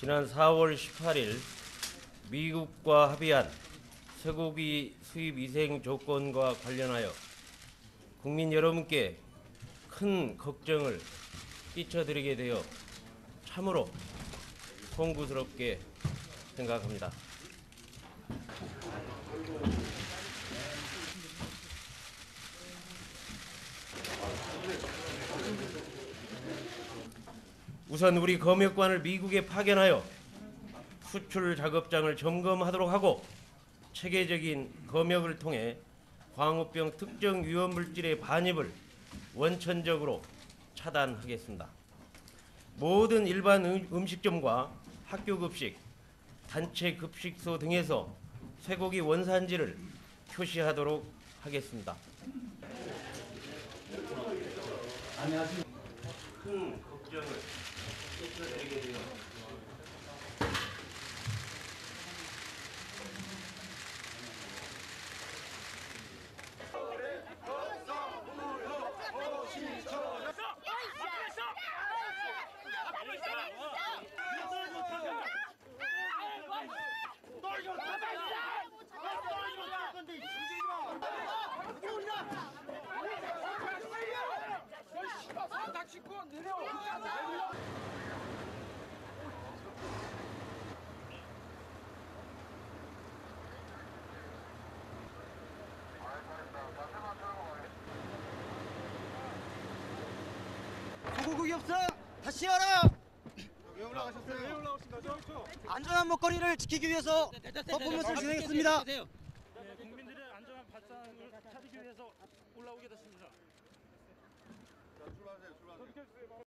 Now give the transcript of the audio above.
지난 4월 18일 미국과 합의한 쇠고기 수입 위생 조건과 관련하여 국민 여러분께 큰 걱정을 끼쳐드리게 되어 참으로 송구스럽게 생각합니다. 우선 우리 검역관을 미국에 파견하여 수출 작업장을 점검하도록 하고 체계적인 검역을 통해 광우병 특정 위험 물질의 반입을 원천적으로 차단하겠습니다. 모든 일반 음식점과 학교급식, 단체급식소 등에서 쇠고기 원산지를 표시하도록 하겠습니다. 큰 걱정을 끼쳐드리게 되어 소고기 없어! 다시 하라! 왜 올라가셨어요? 왜 올라오신 거죠? 안전한 먹거리를 지키기 위해서 퍼포먼스를 진행했습니다. 국민들의 안전한 발상을 차리기 위해서 올라오게 됐습니다. 자, 출발하세요.